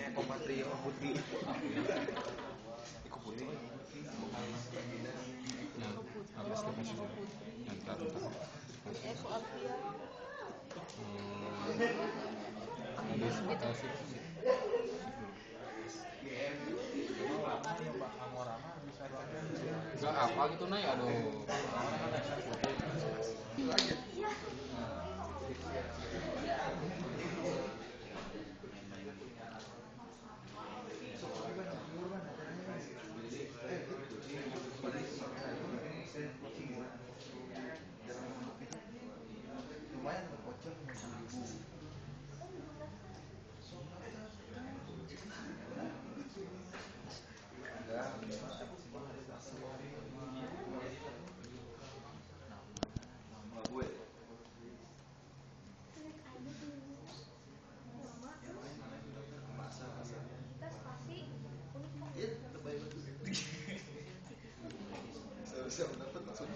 Pematri putri. Iku putri. Nah, apa sih pas entar. Eko Alfia. Habis kasih enggak apa gitu nah ya aduh. Lumayan kocok ribu. Siap dapat langsung.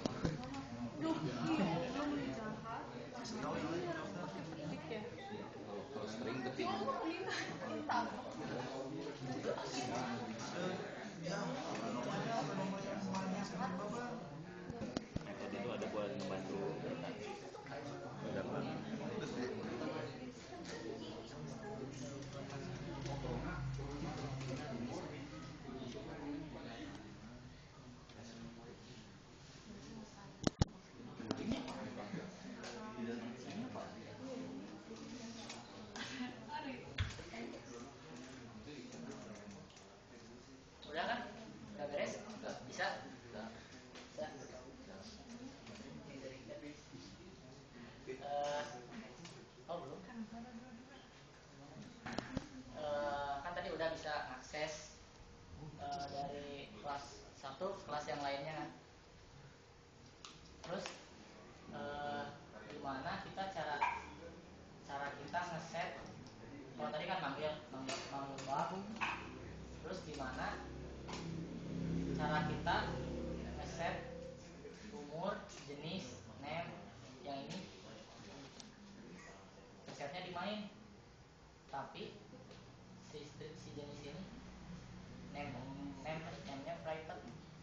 Kalau sering ketik. Metode itu ada buat membantu dapat. Udah kan? Udah beres? Bisa? Bisa. Oh belum? Kan tadi udah bisa akses dari kelas 1 ke kelas yang lainnya kan. Terus gimana kita cara kita ngeset? Kalau tadi kan manggil bab. Terus gimana cara kita ngeset umur, jenis, name yang ini? Ngesetnya di main. Tapi si jenis ini name-nya private.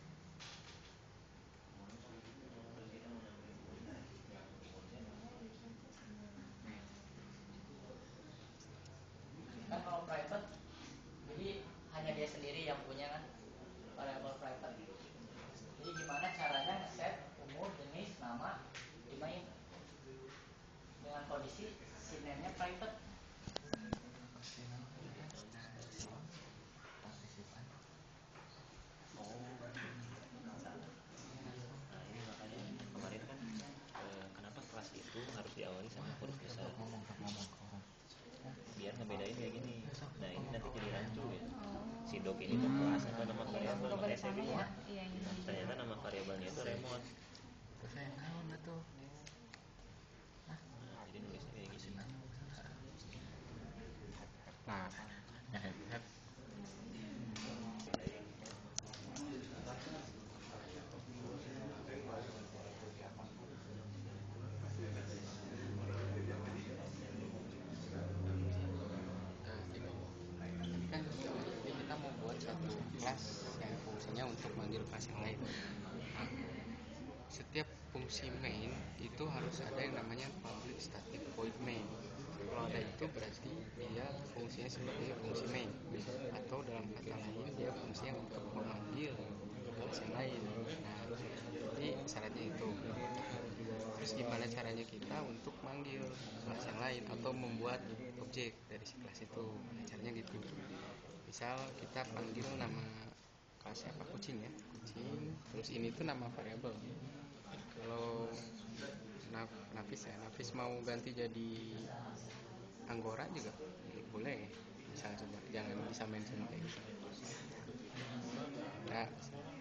Kan kalau private jadi hanya dia sendiri yang punya kan variable private. Jadi gimana caranya ngeset umur, jenis, nama di main dengan kondisi si name-nya private. Nah ini makanya kemarin kan kenapa kelas itu harus diawali sama huruf besar biar ngebedain kayak gini. Nah ini nanti jadi rancu ya, si dog ini tuh kelas atau nama variabel. Makanya saya bingung ternyata nama variabelnya itu remote. Nah, jadi nulisnya kayak gini. Nah, kan jadi kita mau buat satu kelas yang fungsinya untuk manggil kelas yang lain. Nah, setiap fungsi main itu harus ada yang namanya public static void main. Kalau ada itu berarti dia fungsinya sebagai fungsi main, atau dalam kata lain dia fungsinya untuk memanggil kelas yang lain. Nah, jadi syaratnya itu. Terus gimana caranya kita untuk manggil kelas yang lain atau membuat objek dari si kelas itu? Nah, caranya gitu. Misal kita panggil nama kelasnya apa, kucing ya, kucing. Terus ini tuh nama variabel. Kalau Nafis mau ganti jadi Anggora juga boleh. Misal coba jangan bisa main semua kayak gitu. Nah,